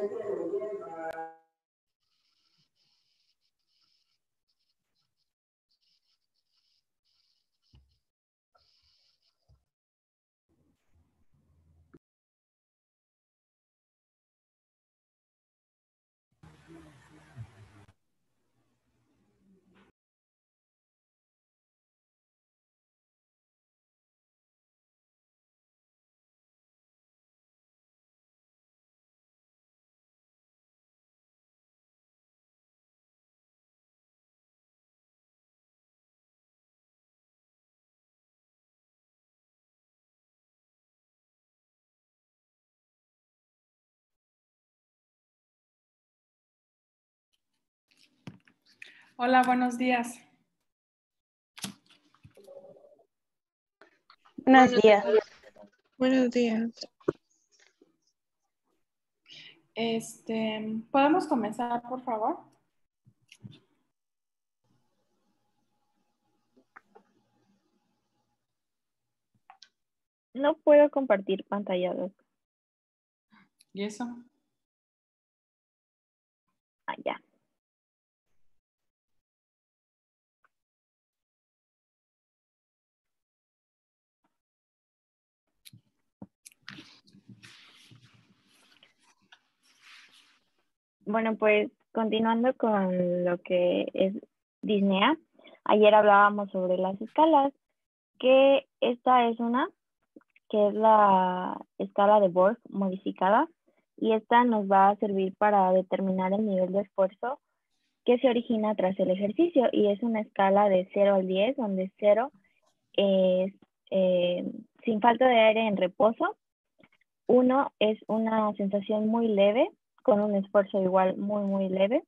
Hola, buenos días. Buenos días. Buenos días. ¿Podemos comenzar, por favor? No puedo compartir pantalla. ¿Y eso? Ah, ya. Bueno, pues continuando con lo que es Disnea, ayer hablábamos sobre las escalas, que esta es una, que es la escala de Borg modificada, y esta nos va a servir para determinar el nivel de esfuerzo que se origina tras el ejercicio, y es una escala de 0 al 10, donde 0 es sin falta de aire en reposo, 1 es una sensación muy leve, con un esfuerzo igual muy leve.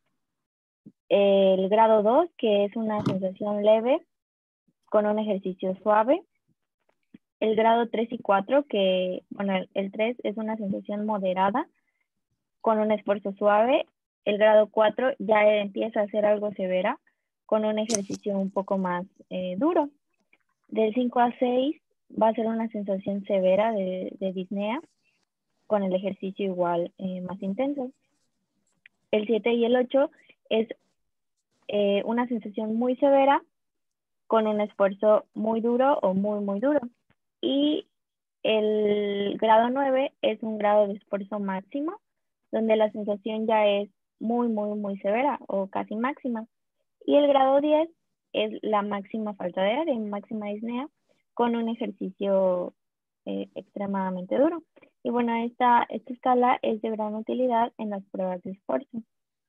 El grado 2, que es una sensación leve, con un ejercicio suave. El grado 3 y 4, que, bueno, el 3 es una sensación moderada, con un esfuerzo suave. El grado 4 ya empieza a ser algo severa, con un ejercicio un poco más duro. Del 5 a 6 va a ser una sensación severa de disnea, con el ejercicio igual más intenso. El 7 y el 8 es una sensación muy severa, con un esfuerzo muy duro o muy duro. Y el grado 9 es un grado de esfuerzo máximo, donde la sensación ya es muy severa o casi máxima. Y el grado 10 es la máxima falta de aire, máxima disnea, con un ejercicio extremadamente duro. Y bueno, esta escala es de gran utilidad en las pruebas de esfuerzo.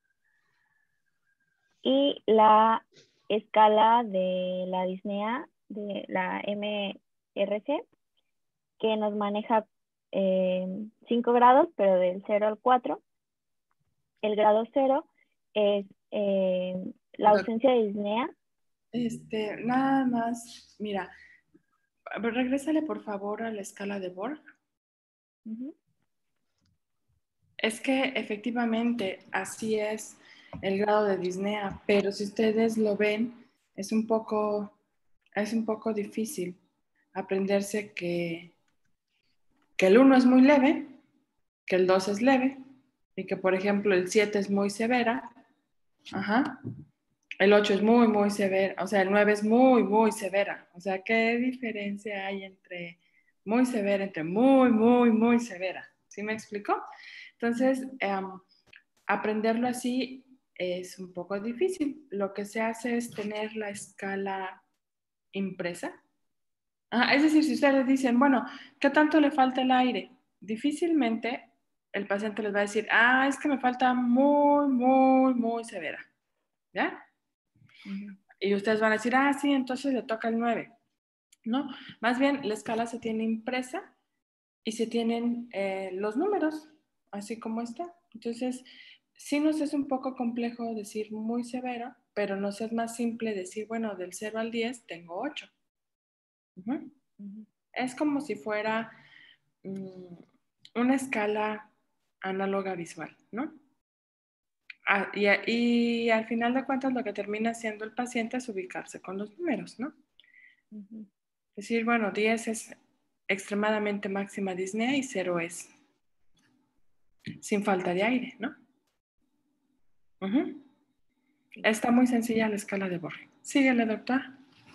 Y la escala de la disnea, de la MRC, que nos maneja 5 grados, pero del 0 al 4. El grado 0 es la ausencia de disnea. Nada más, mira, regrésale por favor a la escala de Borg. Es que efectivamente así es el grado de disnea, pero si ustedes lo ven, es un poco difícil aprenderse que el 1 es muy leve, que el 2 es leve, y que por ejemplo el 7 es muy severa, el 8 es muy severa, o sea, el 9 es muy severa. O sea, ¿qué diferencia hay entre muy severa, entre muy severa? ¿Sí me explico? Entonces, aprenderlo así es un poco difícil. Lo que se hace es tener la escala impresa. Es decir, si ustedes dicen, bueno, ¿qué tanto le falta el aire? Difícilmente el paciente les va a decir, es que me falta muy severa. ¿Ya? Y ustedes van a decir, sí, entonces le toca el 9. No, más bien la escala se tiene impresa y se tienen los números, así como está. Entonces, sí nos es un poco complejo decir muy severo, pero nos es más simple decir, bueno, del 0 al 10 tengo 8. Es como si fuera una escala análoga visual, ¿no? Y al final de cuentas lo que termina haciendo el paciente es ubicarse con los números, ¿no? Es decir, bueno, 10 es extremadamente máxima disnea y 0 es sin falta de aire, ¿no? Ujú. Está muy sencilla la escala de Borg. Síguele, doctora.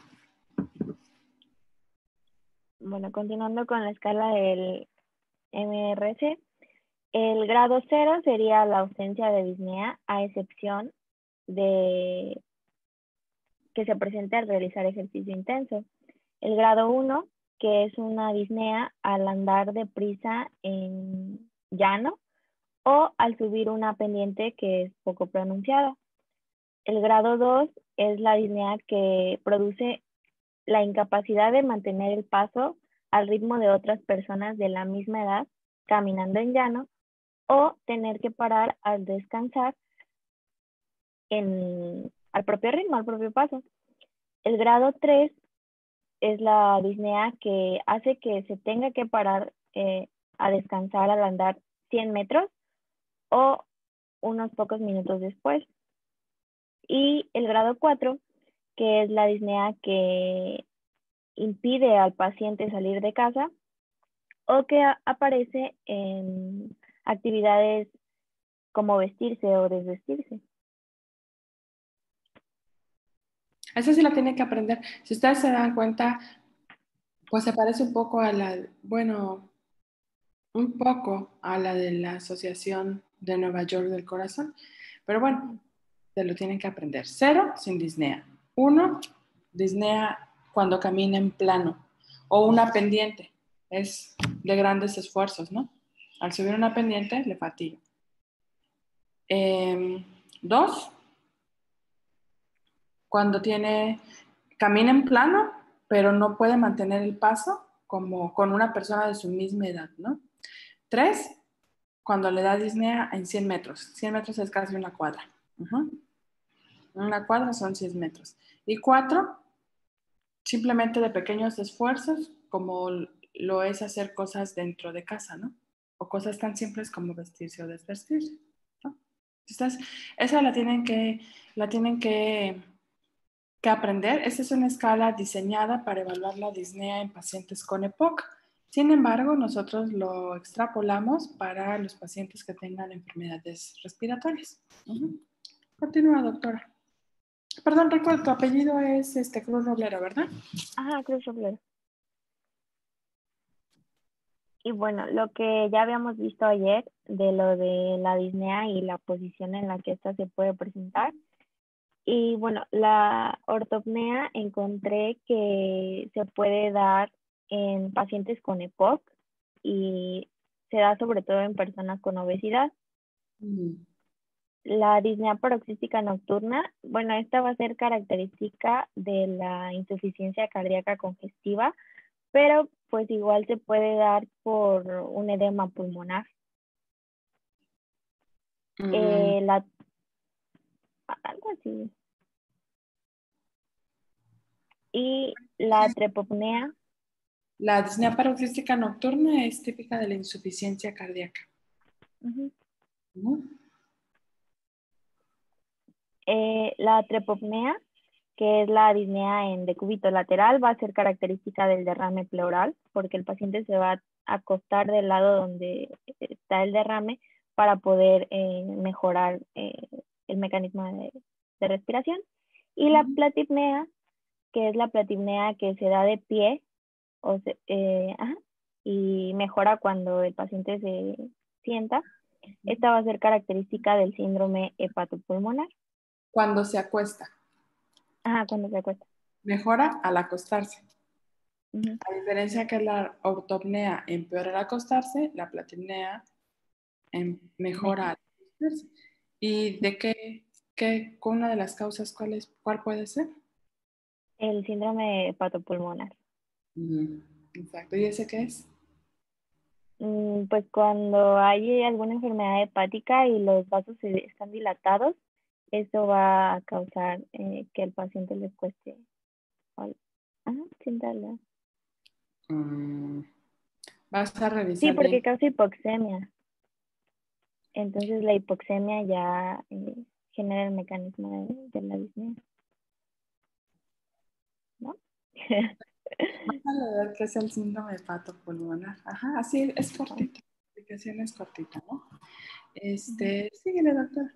Bueno, continuando con la escala del MRC, el grado 0 sería la ausencia de disnea, a excepción de que se presente al realizar ejercicio intenso. El grado 1, que es una disnea al andar deprisa en llano o al subir una pendiente que es poco pronunciada. El grado 2 es la disnea que produce la incapacidad de mantener el paso al ritmo de otras personas de la misma edad caminando en llano o tener que parar al descansar al propio ritmo, al propio paso. El grado 3 es la disnea que hace que se tenga que parar a descansar al andar 100 metros o unos pocos minutos después. Y el grado 4, que es la disnea que impide al paciente salir de casa o que aparece en actividades como vestirse o desvestirse. Esa sí la tiene que aprender. Si ustedes se dan cuenta, pues se parece un poco a un poco a la de la Asociación de Nueva York del Corazón. Pero bueno, se lo tienen que aprender. 0, sin disnea. 1, disnea cuando camina en plano. O una pendiente. Es de grandes esfuerzos, ¿no? Al subir una pendiente, le fatiga. 2, cuando camina en plano, pero no puede mantener el paso como con una persona de su misma edad, ¿no? 3, cuando le da disnea en 100 metros. 100 metros es casi una cuadra. Una cuadra son 100 metros. Y 4, simplemente de pequeños esfuerzos, como lo es hacer cosas dentro de casa, ¿no? O cosas tan simples como vestirse o desvestirse, ¿no? Entonces, esa la tienen que aprender. Esta es una escala diseñada para evaluar la disnea en pacientes con EPOC. Sin embargo, nosotros lo extrapolamos para los pacientes que tengan enfermedades respiratorias. Continúa, doctora. Perdón, recuerdo, tu apellido es Cruz Roblero, ¿verdad? Ajá, Cruz Roblero. Y bueno, lo que ya habíamos visto ayer de lo de la disnea y la posición en la que ésta se puede presentar. Y bueno, la ortopnea encontré que se puede dar en pacientes con EPOC y se da sobre todo en personas con obesidad. La disnea paroxística nocturna, bueno, esta va a ser característica de la insuficiencia cardíaca congestiva, pero pues igual se puede dar por un edema pulmonar. Algo así. Y la trepopnea. La disnea paroxística nocturna es típica de la insuficiencia cardíaca. La trepopnea, que es la disnea en decúbito lateral, va a ser característica del derrame pleural, porque el paciente se va a acostar del lado donde está el derrame para poder mejorar el mecanismo de respiración. Y la platipnea, que es la platipnea que se da de pie y mejora cuando el paciente se sienta. Esta va a ser característica del síndrome hepatopulmonar. Cuando se acuesta. Cuando se acuesta. Mejora al acostarse. A diferencia que la ortopnea empeora al acostarse, la platipnea mejora al acostarse. ¿Y de qué una de las causas cuál puede ser? El síndrome hepatopulmonar. Exacto. ¿Y ese qué es? Pues cuando hay alguna enfermedad hepática y los vasos están dilatados, eso va a causar que el paciente les cueste siéntalo. Vas a revisar. Sí, porque causa hipoxemia. Entonces la hipoxemia ya genera el mecanismo de la disnea, ¿no? Vas a ver qué es el síndrome hepatopulmonar. Ajá, así es cortito. explicación es cortita, ¿no? Síguele, doctora.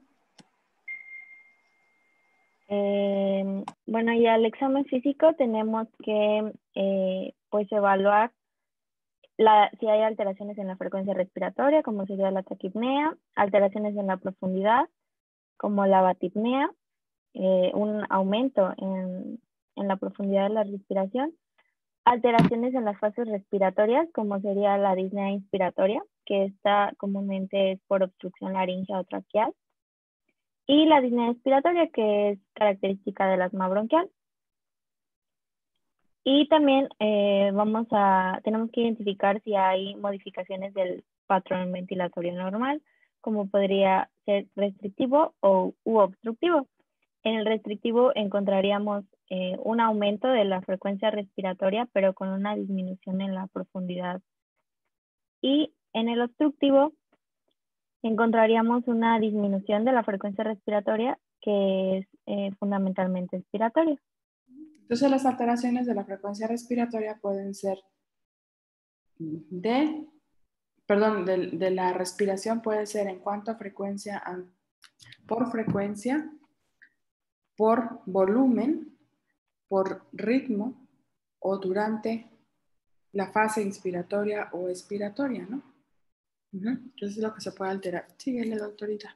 Bueno, y al examen físico tenemos que pues evaluar si hay alteraciones en la frecuencia respiratoria, como sería la taquipnea, alteraciones en la profundidad, como la batipnea, un aumento en la profundidad de la respiración, alteraciones en las fases respiratorias, como sería la disnea inspiratoria, que esta comúnmente es por obstrucción laríngea o traqueal, y la disnea expiratoria, que es característica del asma bronquial. Y también tenemos que identificar si hay modificaciones del patrón ventilatorio normal, como podría ser restrictivo u obstructivo. En el restrictivo encontraríamos un aumento de la frecuencia respiratoria, pero con una disminución en la profundidad. Y en el obstructivo encontraríamos una disminución de la frecuencia respiratoria, que es fundamentalmente expiratoria. Entonces, las alteraciones de la frecuencia respiratoria pueden ser de la respiración, puede ser en cuanto a frecuencia, por frecuencia, por volumen, por ritmo o durante la fase inspiratoria o expiratoria, ¿no? Entonces es lo que se puede alterar. Síguele, doctorita.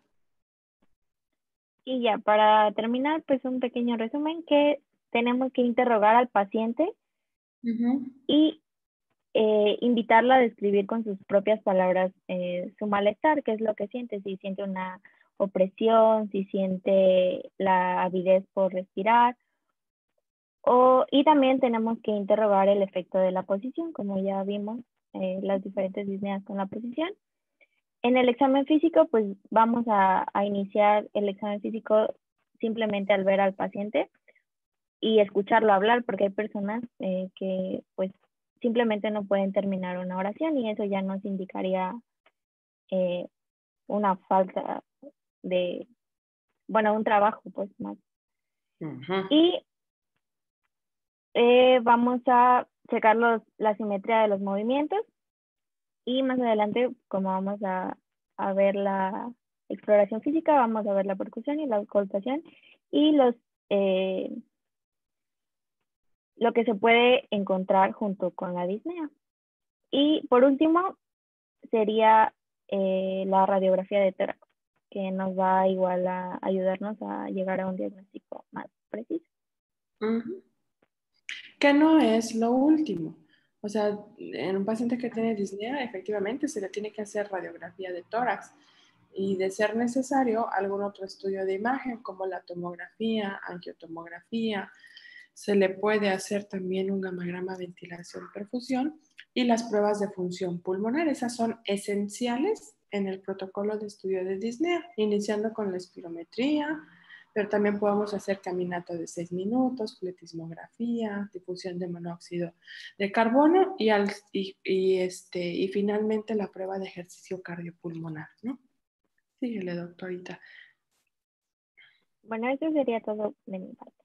Y ya, para terminar, pues un pequeño resumen que tenemos que interrogar al paciente y invitarla a describir con sus propias palabras su malestar, qué es lo que siente, si siente una opresión, si siente la avidez por respirar, y también tenemos que interrogar el efecto de la posición, como ya vimos, las diferentes disneas con la posición. En el examen físico, pues vamos a iniciar el examen físico simplemente al ver al paciente y escucharlo hablar, porque hay personas que pues simplemente no pueden terminar una oración y eso ya nos indicaría una falta de, un trabajo pues más. Y vamos a checar la simetría de los movimientos y más adelante, como vamos a ver la exploración física, vamos a ver la percusión y la auscultación y lo que se puede encontrar junto con la disnea. Y por último, sería la radiografía de tórax, que nos va igual a ayudarnos a llegar a un diagnóstico más preciso. Que no es lo último. O sea, en un paciente que tiene disnea, efectivamente se le tiene que hacer radiografía de tórax y de ser necesario algún otro estudio de imagen como la tomografía, angiotomografía. Se le puede hacer también un gamagrama ventilación perfusión y las pruebas de función pulmonar. Esas son esenciales en el protocolo de estudio de disnea, iniciando con la espirometría, pero también podemos hacer caminata de 6 minutos, fletismografía, difusión de monóxido de carbono y finalmente la prueba de ejercicio cardiopulmonar, ¿no? Síguele, doctorita. Bueno, eso sería todo de mi parte.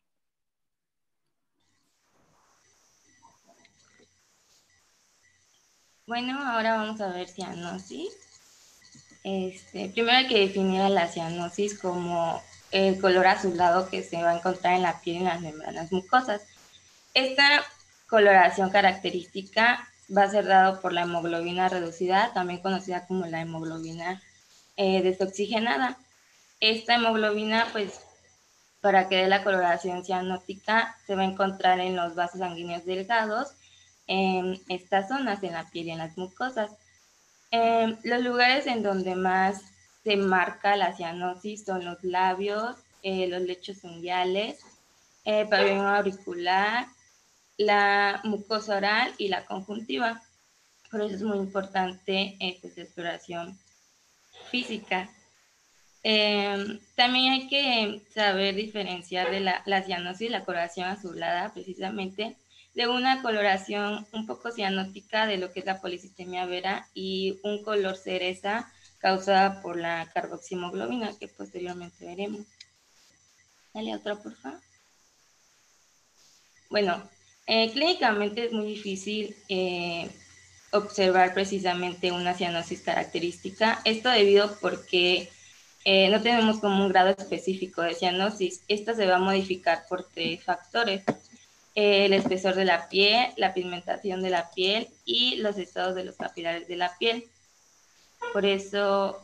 Bueno, ahora vamos a ver cianosis. Primero hay que definir a la cianosis como el color azulado que se va a encontrar en la piel y en las membranas mucosas. Esta coloración característica va a ser dado por la hemoglobina reducida, también conocida como la hemoglobina desoxigenada. Esta hemoglobina, pues, para que dé la coloración cianótica, se va a encontrar en los vasos sanguíneos delgados, en estas zonas, en la piel y en las mucosas. Los lugares en donde más se marca la cianosis son los labios, los lechos unguiales, el pabellón auricular, la mucosa oral y la conjuntiva. Por eso es muy importante pues, la exploración física. También hay que saber diferenciar de la cianosis, la coloración azulada, precisamente, de una coloración un poco cianótica de lo que es la policitemia vera y un color cereza causada por la carboximoglobina, que posteriormente veremos. Dale otra, por favor. Bueno, clínicamente es muy difícil observar precisamente una cianosis característica. Esto debido porque no tenemos como un grado específico de cianosis. Esta se va a modificar por 3 factores. El espesor de la piel, la pigmentación de la piel y los estados de los capilares de la piel. Por eso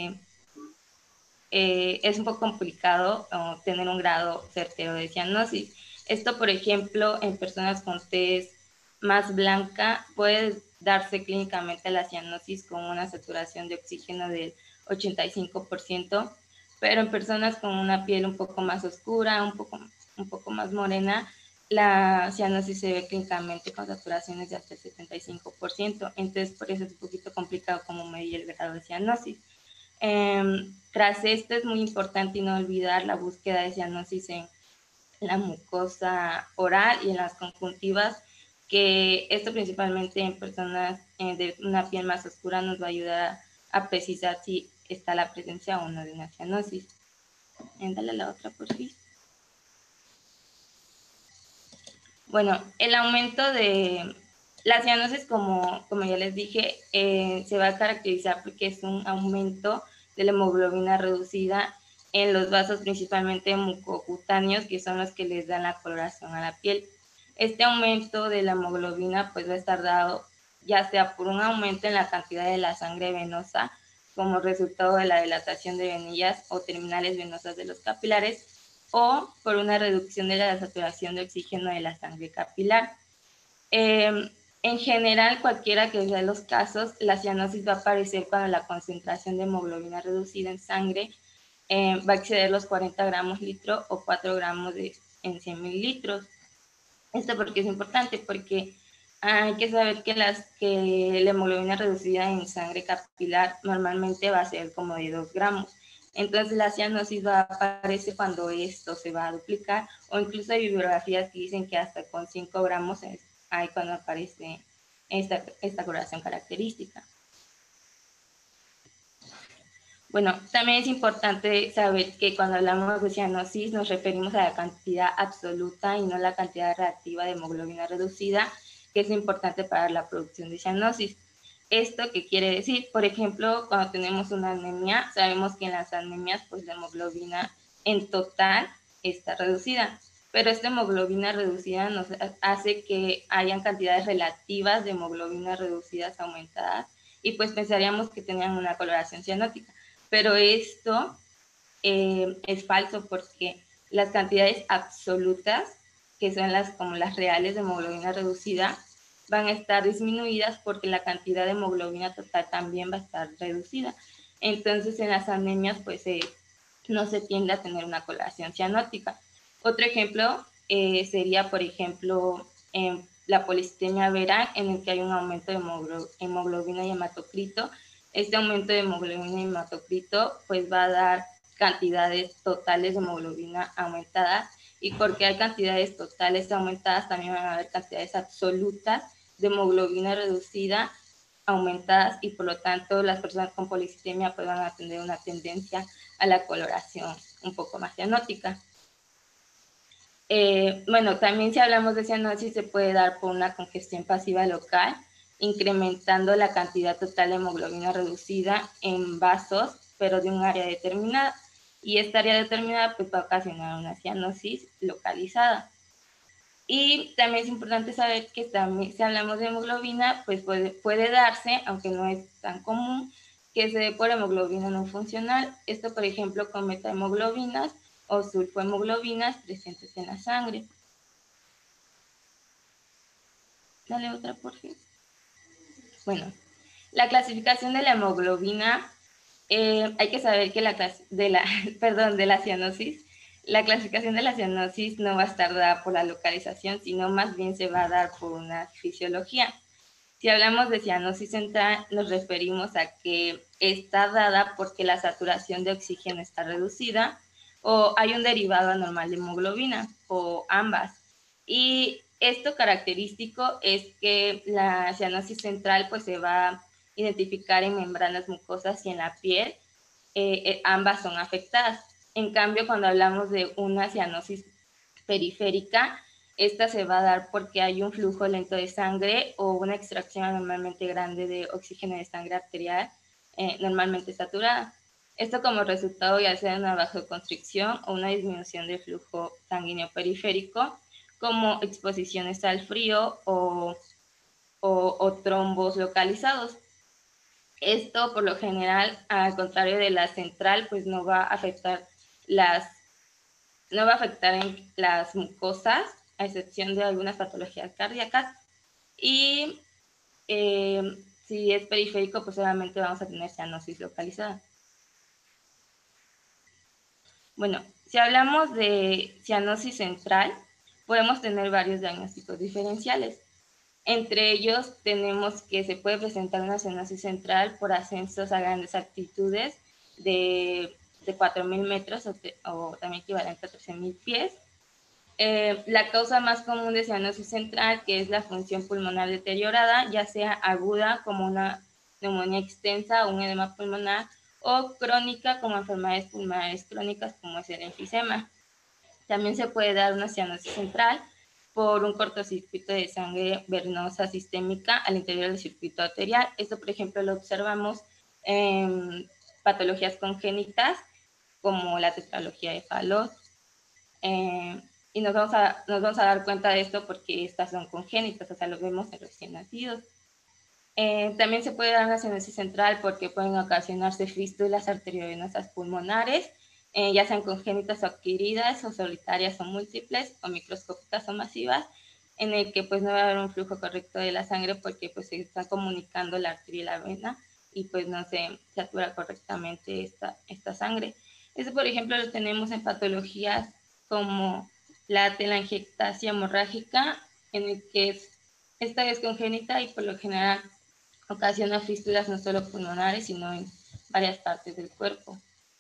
es un poco complicado tener un grado certero de cianosis. Esto, por ejemplo, en personas con tez más blanca puede darse clínicamente la cianosis con una saturación de oxígeno del 85%, pero en personas con una piel un poco más oscura, un poco más morena, la cianosis se ve clínicamente con saturaciones de hasta el 75%. Entonces, por eso es un poquito complicado cómo medir el grado de cianosis. Tras esto es muy importante y no olvidar la búsqueda de cianosis en la mucosa oral y en las conjuntivas, que esto principalmente en personas de una piel más oscura nos va a ayudar a precisar si está la presencia o no de una cianosis. Dale la otra, por favor. Bueno, el aumento de la cianosis, como ya les dije, se va a caracterizar porque es un aumento de la hemoglobina reducida en los vasos principalmente mucocutáneos, que son los que les dan la coloración a la piel. Este aumento de la hemoglobina pues va a estar dado ya sea por un aumento en la cantidad de la sangre venosa como resultado de la dilatación de venillas o terminales venosas de los capilares, o por una reducción de la saturación de oxígeno de la sangre capilar. En general, cualquiera que sea los casos, la cianosis va a aparecer cuando la concentración de hemoglobina reducida en sangre va a exceder los 40 gramos litro o 4 gramos en 100 mililitros. Esto porque es importante, porque hay que saber que la hemoglobina reducida en sangre capilar normalmente va a ser como de 2 gramos. Entonces la cianosis va a aparecer cuando esto se va a duplicar, o incluso hay bibliografías que dicen que hasta con 5 gramos es ahí cuando aparece esta coloración característica. Bueno, también es importante saber que cuando hablamos de cianosis nos referimos a la cantidad absoluta y no la cantidad relativa de hemoglobina reducida, que es importante para la producción de cianosis. ¿Esto qué quiere decir? Por ejemplo, cuando tenemos una anemia, sabemos que en las anemias pues la hemoglobina en total está reducida, pero esta hemoglobina reducida nos hace que hayan cantidades relativas de hemoglobina reducidas aumentadas y pues pensaríamos que tenían una coloración cianótica. Pero esto es falso porque las cantidades absolutas, que son como las reales de hemoglobina reducida, van a estar disminuidas porque la cantidad de hemoglobina total también va a estar reducida. Entonces, en las anemias, pues no se tiende a tener una coloración cianótica. Otro ejemplo sería, por ejemplo, en la policitemia vera, en el que hay un aumento de hemoglobina y hematocrito. Este aumento de hemoglobina y hematocrito pues va a dar cantidades totales de hemoglobina aumentadas, y porque hay cantidades totales aumentadas también van a haber cantidades absolutas de hemoglobina reducida aumentadas, y por lo tanto las personas con policitemia pues van a tener una tendencia a la coloración un poco más cianótica. Bueno, también si hablamos de cianosis se puede dar por una congestión pasiva local, incrementando la cantidad total de hemoglobina reducida en vasos, pero de un área determinada. Y esta área determinada pues, va a ocasionar una cianosis localizada. Y también es importante saber que también, si hablamos de hemoglobina, pues puede darse, aunque no es tan común, que se dé por hemoglobina no funcional. Esto, por ejemplo, con metahemoglobinas o sulfohemoglobinas presentes en la sangre. Dale otra, por favor. Bueno, la clasificación de la hemoglobina, hay que saber que de la cianosis, la clasificación de la cianosis no va a estar dada por la localización, sino más bien se va a dar por una fisiología. Si hablamos de cianosis central, nos referimos a que está dada porque la saturación de oxígeno está reducida, o hay un derivado anormal de hemoglobina, o ambas. Y esto característico es que la cianosis central pues se va a identificar en membranas mucosas y en la piel, ambas son afectadas. En cambio, cuando hablamos de una cianosis periférica, esta se va a dar porque hay un flujo lento de sangre o una extracción anormalmente grande de oxígeno de sangre arterial, normalmente saturada. Esto como resultado ya sea de una vasoconstricción o una disminución del flujo sanguíneo periférico, como exposiciones al frío o trombos localizados. Esto, por lo general, al contrario de la central, pues no va a afectar en las mucosas, a excepción de algunas patologías cardíacas. Y si es periférico, pues obviamente vamos a tener cianosis localizada. Bueno, si hablamos de cianosis central, podemos tener varios diagnósticos diferenciales. Entre ellos tenemos que se puede presentar una cianosis central por ascensos a grandes altitudes de 4.000 metros o también equivalente a 13.000 pies. La causa más común de cianosis central, que es la función pulmonar deteriorada, ya sea aguda como una neumonía extensa o un edema pulmonar, o crónica como enfermedades pulmonares crónicas como es el enfisema. También se puede dar una cianosis central por un cortocircuito de sangre venosa sistémica al interior del circuito arterial. Esto, por ejemplo, lo observamos en patologías congénitas como la tetralogía de Fallot. Y nos vamos a dar cuenta de esto porque estas son congénitas, o sea, lo vemos en recién nacidos. También se puede dar una cianosis central porque pueden ocasionarse fístulas arteriovenosas pulmonares, ya sean congénitas o adquiridas, o solitarias o múltiples, o microscópicas o masivas, en el que pues no va a haber un flujo correcto de la sangre porque pues se está comunicando la arteria y la vena y pues no se satura correctamente esta sangre. Eso, por ejemplo, lo tenemos en patologías como la telangiectasia hemorrágica, en el que esta es congénita y por lo general ocasiona fístulas no solo pulmonares, sino en varias partes del cuerpo.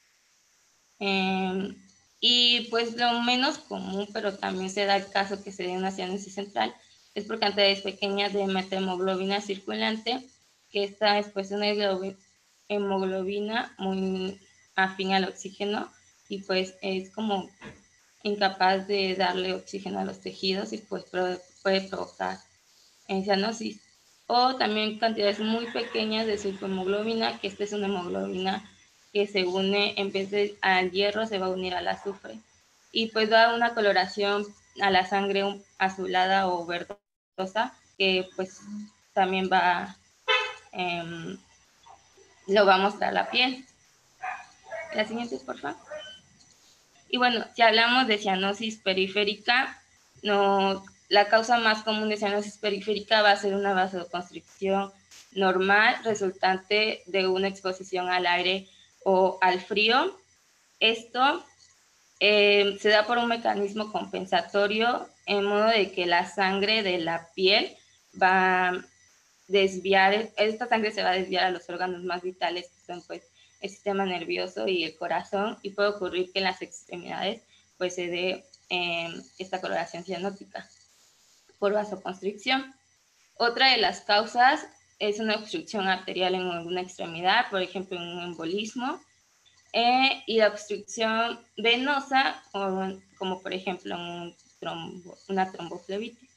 Y pues lo menos común, pero también se da el caso que se dé una cianosis central, es por cantidades pequeñas de metahemoglobina circulante, que esta es pues una hemoglobina muy afín al oxígeno y pues es como incapaz de darle oxígeno a los tejidos y pues puede provocar cianosis. O también cantidades muy pequeñas de sulfohemoglobina, que esta es una hemoglobina que se une, en vez de al hierro, se va a unir al azufre. Y pues da una coloración a la sangre azulada o verdosa, que pues también lo va a mostrar la piel. La siguiente, por favor. Y bueno, si hablamos de cianosis periférica, la causa más común de cianosis periférica va a ser una vasoconstricción normal resultante de una exposición al aire o al frío. Esto se da por un mecanismo compensatorio en modo de que la sangre de la piel va a desviar, esta sangre se va a desviar a los órganos más vitales, que son pues el sistema nervioso y el corazón, y puede ocurrir que en las extremidades pues se dé esta coloración cianótica por vasoconstricción. Otra de las causas es una obstrucción arterial en alguna extremidad, por ejemplo en un embolismo, y la obstrucción venosa, como por ejemplo una tromboflebitis.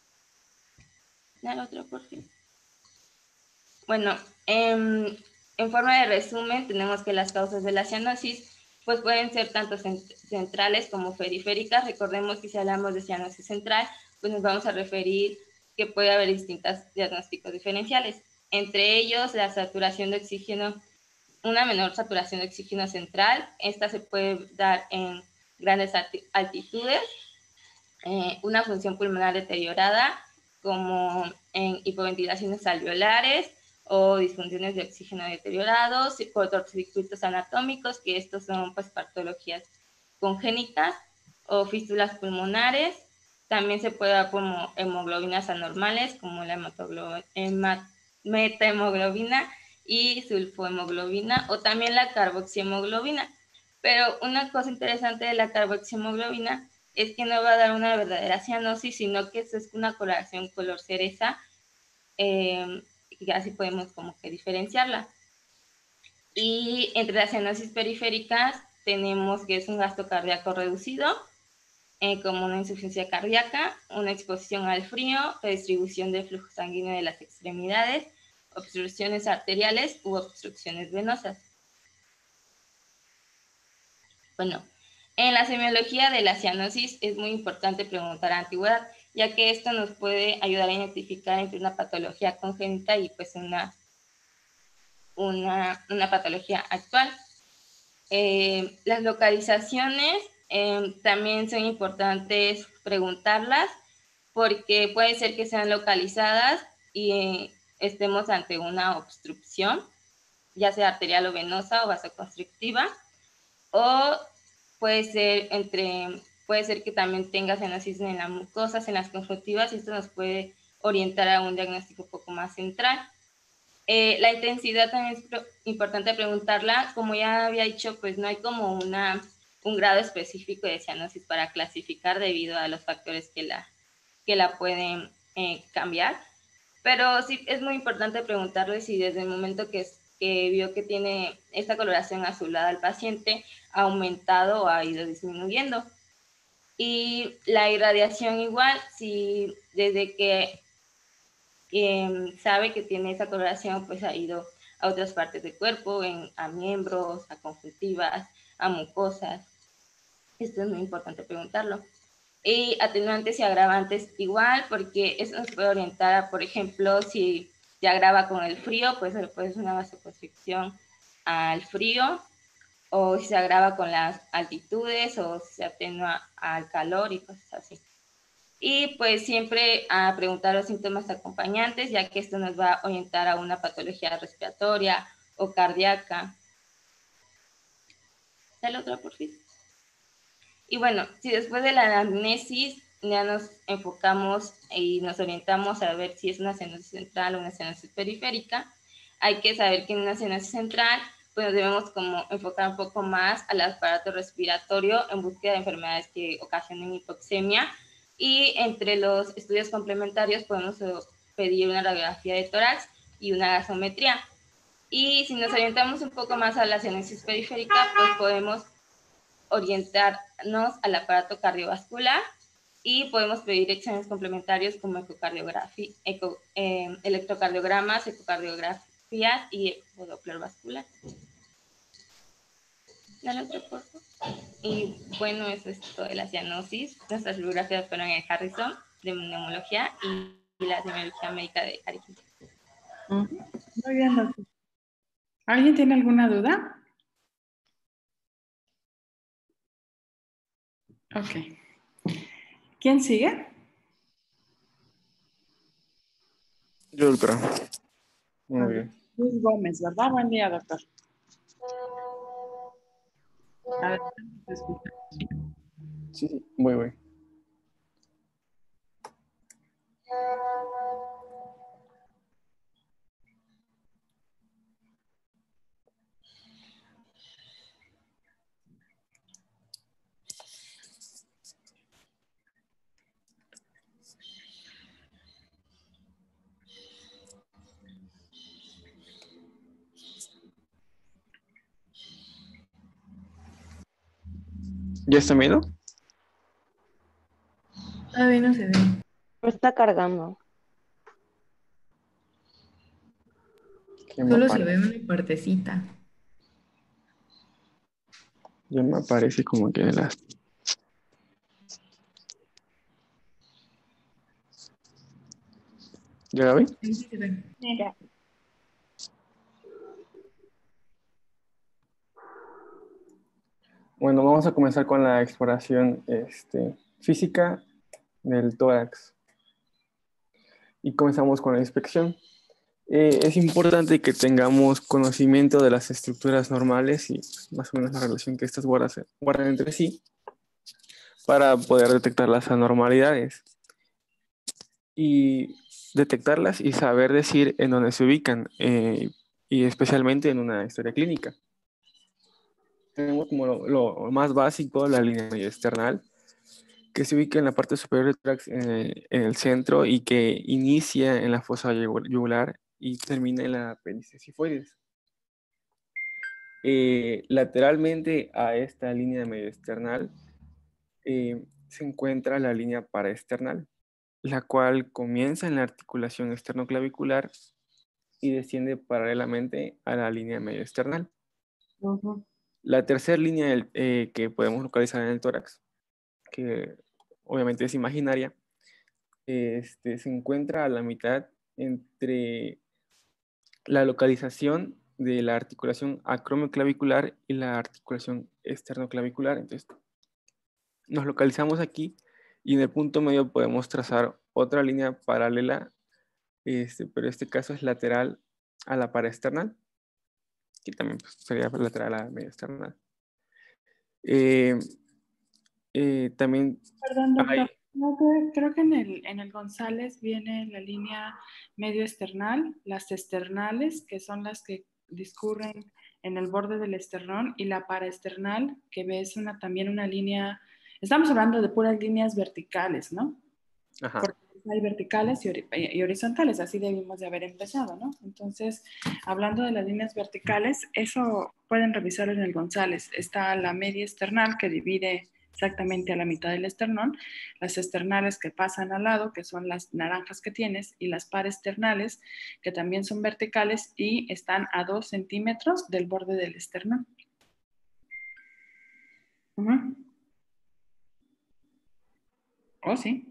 ¿La otra, por favor? Bueno, en forma de resumen, tenemos que las causas de la cianosis pues pueden ser tanto centrales como periféricas. Recordemos que si hablamos de cianosis central, pues nos vamos a referir que puede haber distintos diagnósticos diferenciales. Entre ellos, la saturación de oxígeno, una menor saturación de oxígeno central. Esta se puede dar en grandes altitudes, una función pulmonar deteriorada, como en hipoventilaciones alveolares o disfunciones de oxígeno deteriorados, cortocircuitos anatómicos, que estos son pues patologías congénitas, o fístulas pulmonares. También se puede dar como hemoglobinas anormales, como la metahemoglobina y sulfohemoglobina, o también la carboxihemoglobina. Pero una cosa interesante de la carboxihemoglobina es que no va a dar una verdadera cianosis, sino que es una coloración color cereza, y así podemos como que diferenciarla. Y entre las cianosis periféricas tenemos que es un gasto cardíaco reducido, como una insuficiencia cardíaca, una exposición al frío, redistribución del flujo sanguíneo de las extremidades, obstrucciones arteriales u obstrucciones venosas. Bueno, en la semiología de la cianosis es muy importante preguntar a antigüedad, ya que esto nos puede ayudar a identificar entre una patología congénita y pues una patología actual. Las localizaciones también son importantes preguntarlas, porque puede ser que sean localizadas y estemos ante una obstrucción, ya sea arterial o venosa o vasoconstrictiva, o puede ser que también tenga cianosis en las mucosas, en las conjuntivas, y esto nos puede orientar a un diagnóstico un poco más central. La intensidad también es importante preguntarla. Como ya había dicho, pues no hay como un grado específico de cianosis para clasificar debido a los factores que la pueden cambiar. Pero sí es muy importante preguntarle si desde el momento que vio que tiene esta coloración azulada al paciente ha aumentado o ha ido disminuyendo. Y la irradiación igual, si desde que sabe que tiene esa coloración, pues ha ido a otras partes del cuerpo, a miembros, a conjuntivas, a mucosas. Esto es muy importante preguntarlo. Y atenuantes y agravantes igual, porque eso nos puede orientar a, por ejemplo, si se agrava con el frío, pues es una vasoconstricción al frío, o si se agrava con las altitudes, o si se atenúa al calor y cosas así. Y pues siempre a preguntar los síntomas acompañantes, ya que esto nos va a orientar a una patología respiratoria o cardíaca. ¿Sale otra por fin? Y bueno, si después de la anamnesis ya nos enfocamos y nos orientamos a ver si es una cianosis central o una cianosis periférica, hay que saber que en una cianosis central pues nos debemos como enfocar un poco más al aparato respiratorio en búsqueda de enfermedades que ocasionen hipoxemia, y entre los estudios complementarios podemos pedir una radiografía de tórax y una gasometría. Y si nos orientamos un poco más a la cianosis periférica, pues podemos orientarnos al aparato cardiovascular y podemos pedir exámenes complementarios como electrocardiogramas, ecocardiografías y doppler vascular. Dale otro, por favor. Y bueno, eso es todo de la cianosis. Nuestras bibliografías fueron en Harrison, de neumología, y la semiología médica de Argentina. Muy bien, doctor. ¿Alguien tiene alguna duda? Ok. ¿Quién sigue? Yo, doctora. Muy bien. Luis Gómez, ¿verdad? Buen día, doctor. A ver, te escucho. Sí, sí, muy bien. ¿Ya está viendo? Todavía no se ve. Está cargando. ¿Qué me Solo se aparece? ve una partecita. Ya me aparece como que de las... ¿Ya la vi? Sí, sí se ve. Ya. Bueno, vamos a comenzar con la exploración física del tórax. Y comenzamos con la inspección. Es importante que tengamos conocimiento de las estructuras normales y más o menos la relación que estas guardan entre sí para poder detectar las anormalidades y detectarlas y saber decir en dónde se ubican, y especialmente en una historia clínica. Tenemos como lo más básico, la línea media external, que se ubica en la parte superior del tórax, en el centro, y que inicia en la fosa yugular y termina en la apéndice sifoides. Lateralmente a esta línea medio external se encuentra la línea paraesternal, la cual comienza en la articulación esternoclavicular y desciende paralelamente a la línea medioesternal. Ujú. La tercera línea que podemos localizar en el tórax, que obviamente es imaginaria, se encuentra a la mitad entre la localización de la articulación acromioclavicular y la articulación esternoclavicular. Entonces, nos localizamos aquí y en el punto medio podemos trazar otra línea paralela, pero este caso es lateral a la paraesternal, que también pues, sería lateral a la medioesternal. También Perdón, hay... doctor. Creo que en el González viene la línea medio esternal, las esternales, que son las que discurren en el borde del esternón, y la paraesternal, que ves también una línea. Estamos hablando de puras líneas verticales, ¿no? Ajá. Porque hay verticales y horizontales, así debimos de haber empezado, ¿no? Entonces, hablando de las líneas verticales, eso pueden revisarlo en el González. Está la media esternal que divide exactamente a la mitad del esternón, las esternales que pasan al lado, que son las naranjas que tienes, y las paraesternales, que también son verticales y están a 2 centímetros del borde del esternón. Uh-huh. Oh, sí.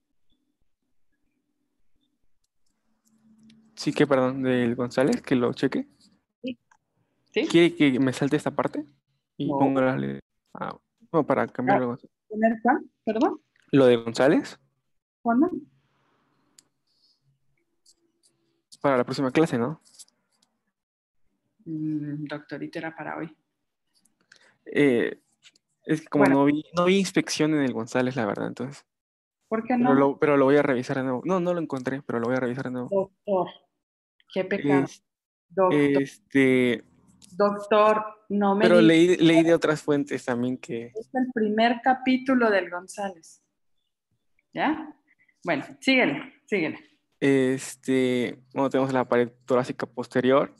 Sí, que perdón, del González, que lo cheque. Sí. ¿Sí? ¿Quiere que me salte esta parte? Y No. pongo no, para cambiarlo. ¿Poner cuál? ¿Perdón? Lo de González, ¿Cuándo? para la próxima clase, ¿no? Doctorito era para hoy. Es que como Bueno, no vi inspección en el González, la verdad, entonces. ¿por qué Pero no? pero lo voy a revisar de nuevo. No, no lo encontré, pero lo voy a revisar de nuevo. Doctor, qué pecado. Es- Doctor, este, doctor, no me pero digas. leí de otras fuentes también que, Es el primer capítulo del González. ¿Ya? Bueno, síguele, síguele. bueno, tenemos la pared torácica posterior.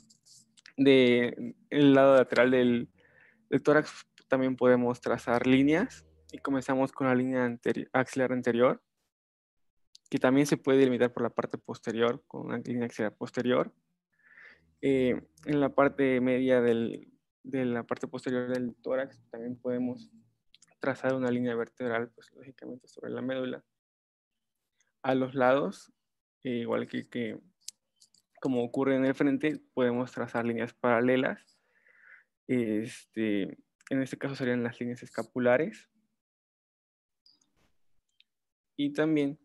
El lado lateral del tórax también podemos trazar líneas y comenzamos con la línea axilar anterior, que también se puede delimitar por la parte posterior con una línea axilar posterior. En la parte media de la parte posterior del tórax también podemos trazar una línea vertebral, pues lógicamente sobre la médula. A los lados, igual que como ocurre en el frente, podemos trazar líneas paralelas. En este caso serían las líneas escapulares. Y también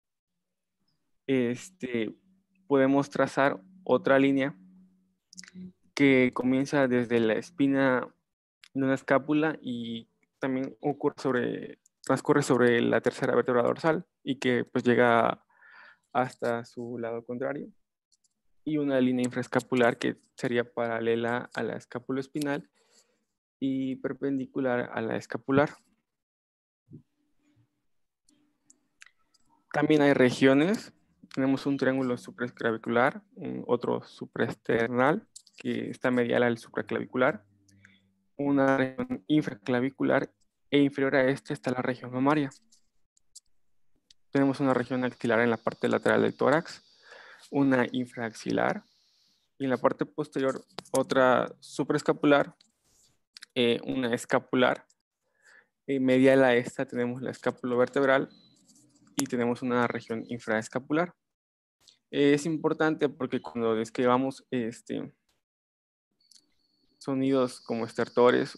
podemos trazar otra línea que comienza desde la espina de una escápula y también transcurre sobre la tercera vértebra dorsal y que pues llega hasta su lado contrario. Y una línea infraescapular que sería paralela a la escápula espinal y perpendicular a la escapular. También hay regiones. Tenemos un triángulo supraesclavicular, otro supraesternal, que está medial al supraclavicular, una región infraclavicular e inferior a este está la región mamaria. Tenemos una región axilar en la parte lateral del tórax, una infraaxilar y en la parte posterior otra supraescapular, una escapular. Medial a esta tenemos la escápula vertebral y tenemos una región infraescapular. Es importante porque cuando describamos sonidos como estertores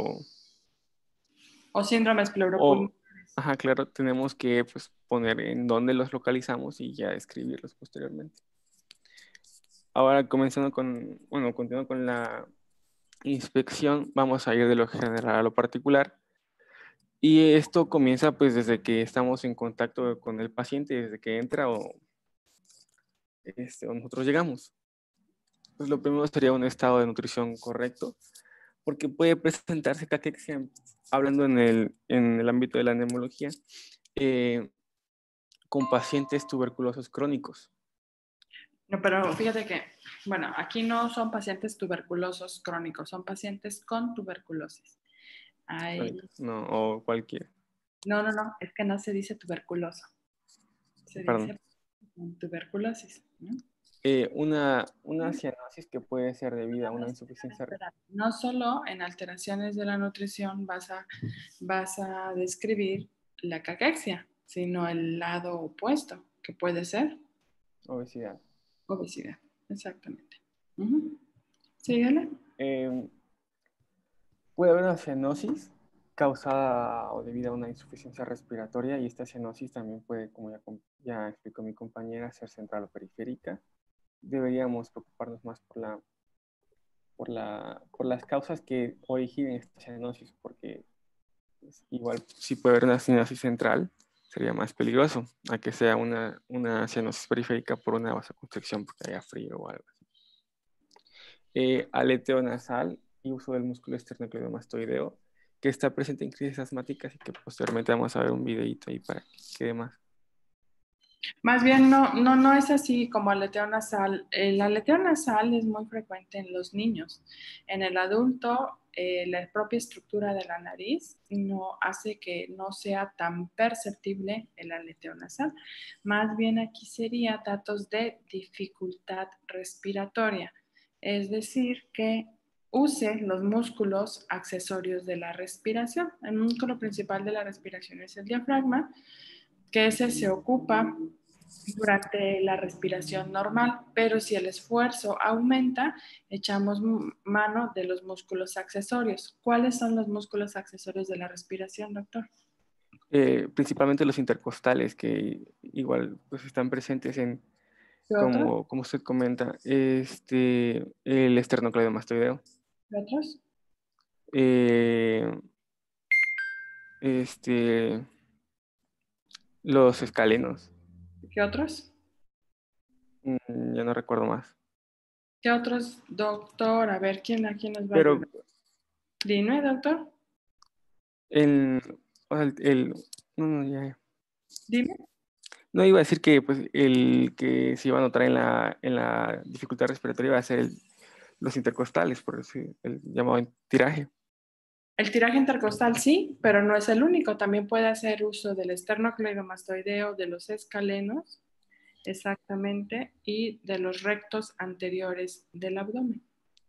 O síndromes pleuropulmonares. ajá, claro, tenemos que pues, poner en dónde los localizamos y ya escribirlos posteriormente. Ahora continuando con la inspección, vamos a ir de lo general a lo particular. Y esto comienza pues desde que estamos en contacto con el paciente, desde que entra o nosotros llegamos. Pues lo primero sería un estado de nutrición correcto, porque puede presentarse caquexia, hablando en el ámbito de la neumología, con pacientes tuberculosos crónicos. No, pero fíjate que, bueno, aquí no son pacientes tuberculosos crónicos, son pacientes con tuberculosis. Hay, No, o cualquier. No, es que no se dice tuberculoso. Se Perdón. dice tuberculosis, ¿no? Una cianosis que puede ser debida a una insuficiencia renal. No solo en alteraciones de la nutrición vas a describir la caquexia, sino el lado opuesto, que puede ser Obesidad. obesidad. Exactamente. Síguele. Puede haber una cianosis causada o debida a una insuficiencia respiratoria y esta cianosis también puede, como ya explicó mi compañera, ser central o periférica. Deberíamos preocuparnos más por las causas que originen esta cianosis, porque igual si puede haber una cianosis central, sería más peligroso a que sea una cianosis periférica por una vasoconstricción porque haya frío o algo así. Aleteo nasal y uso del músculo esternocleidomastoideo, que está presente en crisis asmáticas y que posteriormente vamos a ver un videito ahí para que quede más. Más bien no es así como aleteo nasal. El aleteo nasal es muy frecuente en los niños. En el adulto, la propia estructura de la nariz no hace que no sea tan perceptible el aleteo nasal. Más bien aquí sería datos de dificultad respiratoria, es decir, que use los músculos accesorios de la respiración. El músculo principal de la respiración es el diafragma, que ese se ocupa durante la respiración normal, pero si el esfuerzo aumenta, echamos mano de los músculos accesorios. ¿Cuáles son los músculos accesorios de la respiración, doctor? Principalmente los intercostales, que igual pues, están presentes en, ¿Qué otros? como usted comenta, el esternocleidomastoideo. ¿Qué otros? Eh, los escalenos. ¿Qué otros? Ya no recuerdo más. ¿Qué otros, doctor? A ver, aquí nos va a Pero ayudar? Dime, doctor. o sea, no, ya. Dime. No, iba a decir que pues, el que se iba a notar en la dificultad respiratoria va a ser los intercostales, por eso el llamado tiraje. El tiraje intercostal sí, pero no es el único. También puede hacer uso del esternocleidomastoideo, de los escalenos, exactamente, y de los rectos anteriores del abdomen.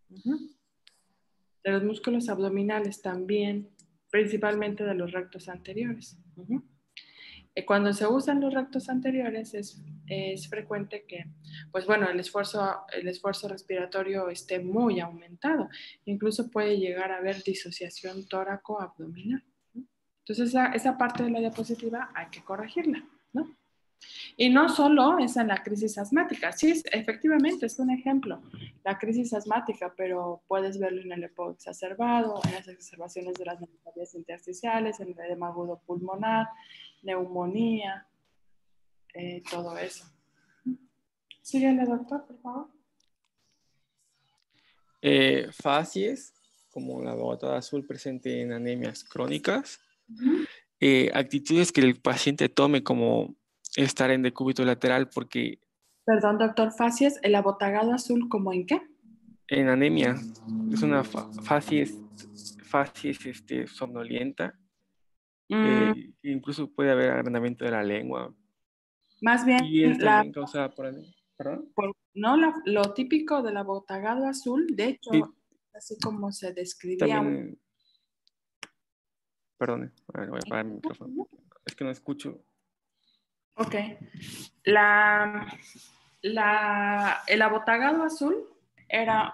De los músculos abdominales también, principalmente de los rectos anteriores. Cuando se usan los rectos anteriores es frecuente que, pues bueno, el esfuerzo respiratorio esté muy aumentado. Incluso puede llegar a haber disociación tóraco-abdominal, ¿no? Entonces esa parte de la diapositiva hay que corregirla, ¿no? Y no solo es en la crisis asmática, sí, efectivamente es un ejemplo, la crisis asmática, pero puedes verlo en el EPOC exacerbado, en las exacerbaciones de las neumonías intersticiales, en el edema agudo pulmonar, neumonía, todo eso. Síguele, doctor, por favor. Facies, como la gotada azul presente en anemias crónicas. Actitudes que el paciente tome como estar en decúbito lateral, porque Perdón, doctor, facies, el abotagado azul, ¿cómo en qué? en anemia es una facies somnolienta. Incluso puede haber agrandamiento de la lengua. Más bien, Y es también causada por anemia. ¿Perdón? no lo típico del abotagado azul, de hecho, Y así como se describía. también, perdón, voy a apagar mi micrófono. Es que no escucho. Ok. El abotagado azul era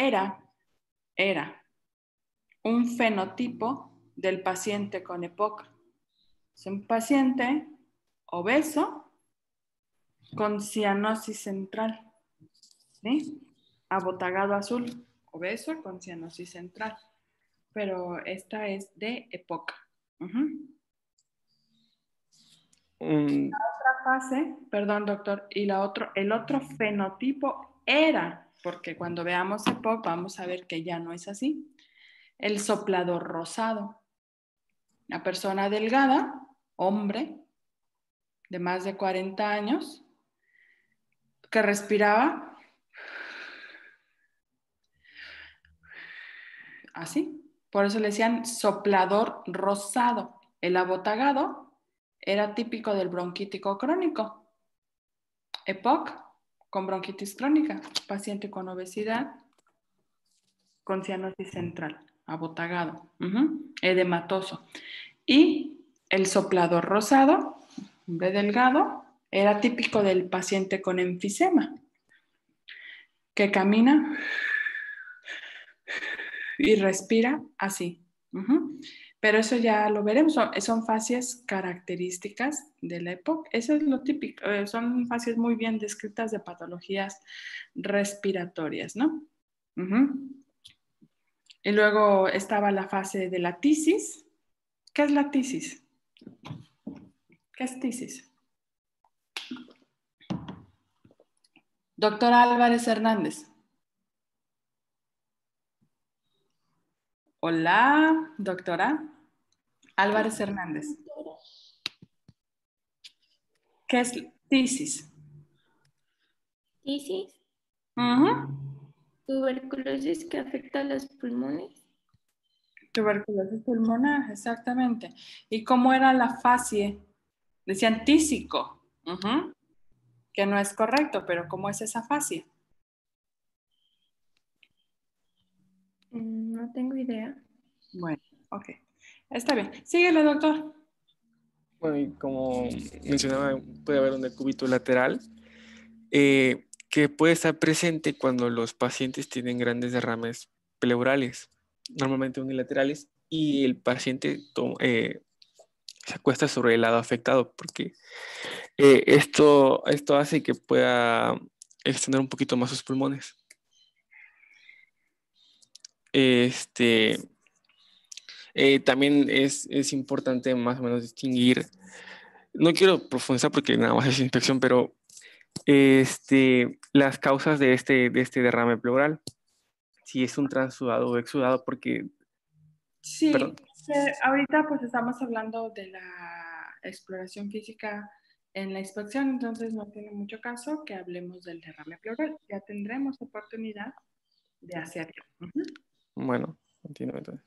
un fenotipo del paciente con EPOC. Es un paciente obeso con cianosis central, ¿sí? Abotagado azul, obeso con cianosis central. Pero esta es de EPOC. Otra fase, perdón, doctor, y el otro fenotipo era, porque cuando veamos EPOC vamos a ver que ya no es así, el soplador rosado. Una persona delgada, hombre, de más de 40 años, que respiraba así. Por eso le decían soplador rosado. El abotagado era típico del bronquítico crónico. EPOC con bronquitis crónica, paciente con obesidad, con cianosis central, abotagado, edematoso. Y el soplador rosado, hombre delgado, era típico del paciente con enfisema, que camina y respira así. Pero eso ya lo veremos, son fascias características de la EPOC. Eso es lo típico, son fascias muy bien descritas de patologías respiratorias, ¿no? Y luego estaba la fase de la tisis. ¿Qué es la tisis? ¿Qué es tisis? Doctora Álvarez Hernández. Hola, doctora Álvarez Hernández. ¿Qué es tisis? Tisis, Ujú. tuberculosis que afecta a los pulmones. Tuberculosis pulmonar, exactamente. ¿Y cómo era la fascie? Decían tísico, que no es correcto, pero ¿cómo es esa fascie? No tengo idea. Bueno, ok. Está bien. Síguele, doctor. Bueno, y como mencionaba, puede haber un decúbito lateral que puede estar presente cuando los pacientes tienen grandes derrames pleurales, normalmente unilaterales, y el paciente se acuesta sobre el lado afectado, porque esto hace que pueda extender un poquito más sus pulmones. También es importante más o menos distinguir, no quiero profundizar porque nada más es inspección, pero las causas de este derrame pleural, si es un transudado o exudado, porque, Sí, perdón, ahorita pues estamos hablando de la exploración física en la inspección, entonces no tiene mucho caso que hablemos del derrame pleural. Ya tendremos oportunidad de hacerlo. bueno, continúo entonces.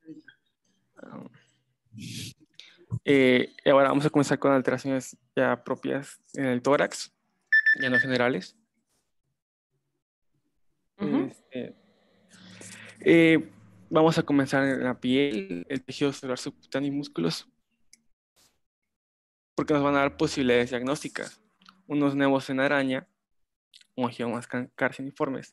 Ahora vamos a comenzar con alteraciones ya propias en el tórax, ya no generales. Vamos a comenzar en la piel, el tejido celular subcutáneo y músculos, porque nos van a dar posibilidades diagnósticas. Unos nevos en araña, o angiomas carciniformes,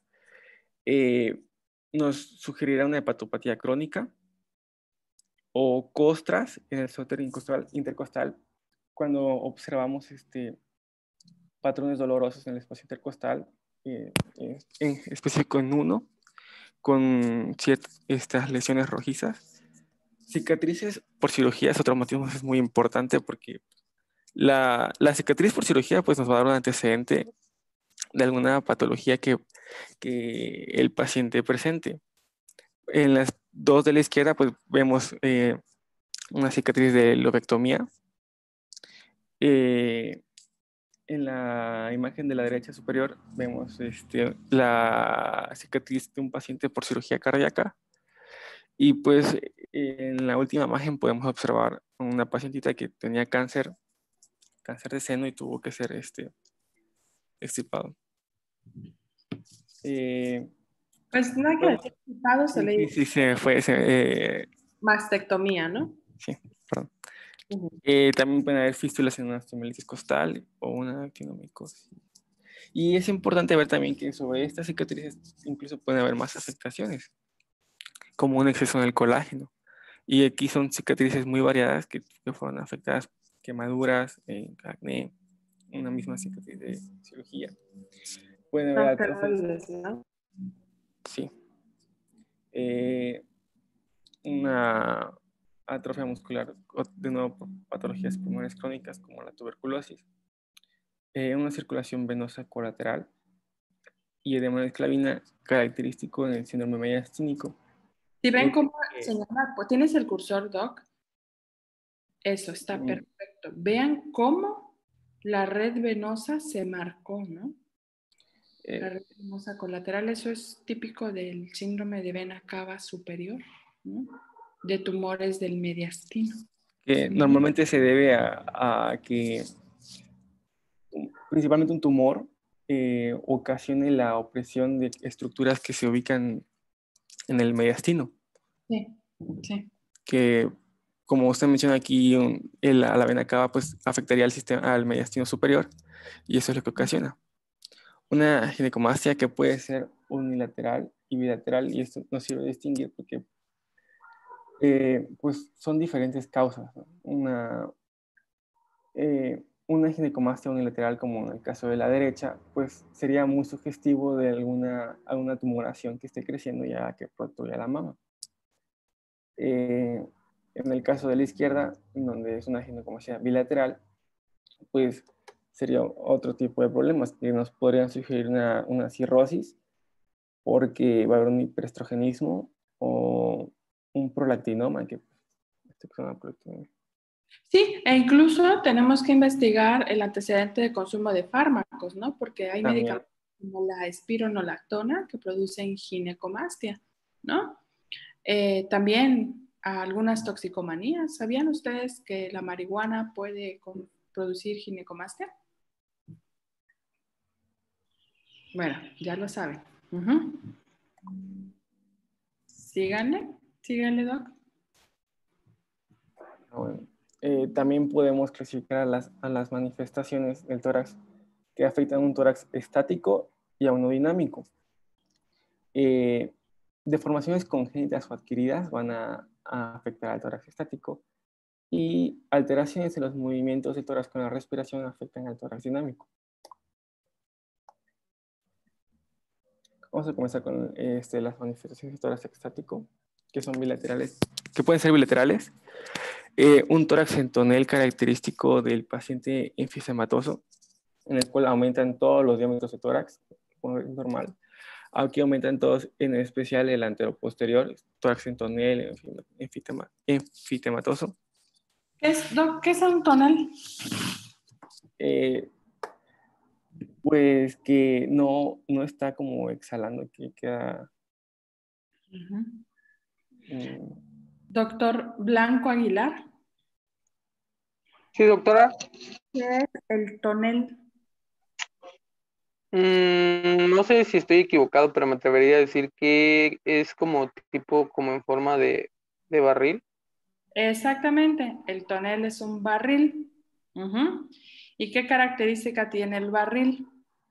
nos sugerirá una hepatopatía crónica o costras en el suéter intercostal cuando observamos patrones dolorosos en el espacio intercostal, en específico en uno, con estas lesiones rojizas. Cicatrices por cirugía es otro motivo es muy importante porque la cicatriz por cirugía pues, nos va a dar un antecedente de alguna patología que el paciente presente. En las dos de la izquierda pues, vemos una cicatriz de lobectomía. En la imagen de la derecha superior vemos la cicatriz de un paciente por cirugía cardíaca. Y pues en la última imagen podemos observar una pacientita que tenía cáncer de seno y tuvo que ser extirpado. Pues no hay que decir extirpado, se le Sí, dice sí, se fue. mastectomía, ¿no? Sí, perdón. También pueden haber fístulas en una osteomelitis costal o una actinomicosis. Y es importante ver también que sobre estas cicatrices incluso pueden haber más afectaciones, como un exceso en el colágeno. Y aquí son cicatrices muy variadas que fueron afectadas, quemaduras, acné, una misma cicatriz de cirugía. Pueden haber atrofias. ¿No? Sí. Una atrofia muscular, de nuevo por patologías pulmonares crónicas como la tuberculosis. Una circulación venosa colateral y edema de esclavina característico en el síndrome mayastínico. Si ven cómo se llama, pues tienes el cursor, Doc. Eso está perfecto. Vean cómo la red venosa se marcó, ¿no? La red venosa colateral, eso es típico del síndrome de vena cava superior, ¿no? De tumores del mediastino. que normalmente se debe a que principalmente un tumor ocasione la opresión de estructuras que se ubican en el mediastino, Sí, sí. que como usted menciona aquí, a la vena cava pues afectaría al sistema, al mediastino superior, y eso es lo que ocasiona. Una ginecomastia que puede ser unilateral y bilateral, y esto nos sirve de distinguir porque pues son diferentes causas, ¿no? Una ginecomastia unilateral, como en el caso de la derecha, pues sería muy sugestivo de alguna tumoración que esté creciendo ya que protruya la mama. En el caso de la izquierda, en donde es una ginecomastia bilateral, pues sería otro tipo de problemas que nos podrían sugerir una cirrosis porque va a haber un hiperestrogenismo o un prolactinoma, que esto que se llama prolactinoma. Sí, e incluso tenemos que investigar el antecedente de consumo de fármacos, ¿no? Porque hay También, medicamentos como la espironolactona que producen ginecomastia, ¿no? También algunas toxicomanías. ¿Sabían ustedes que la marihuana puede producir ginecomastia? Bueno, ya lo saben. Ujú. Síganle, síganle, Doc. bueno, también podemos clasificar a las manifestaciones del tórax que afectan a un tórax estático y a uno dinámico. Deformaciones congénitas o adquiridas van a afectar al tórax estático, y alteraciones en los movimientos del tórax con la respiración afectan al tórax dinámico. Vamos a comenzar con las manifestaciones del tórax estático, que son bilaterales, que pueden ser bilaterales. Un tórax en tonel característico del paciente enfisematoso, en el cual aumentan todos los diámetros de tórax, como es normal. Aquí aumentan todos, en especial el anteroposterior, tórax en tonel, enfitematoso. Doc, ¿qué es un tonel? Pues que no está como exhalando, que queda... Doctor Blanco Aguilar. Sí, doctora. ¿Qué es el tonel? No sé si estoy equivocado, pero me atrevería a decir que es como tipo, como en forma de barril. Exactamente, el tonel es un barril. Ujú. ¿Y qué característica tiene el barril?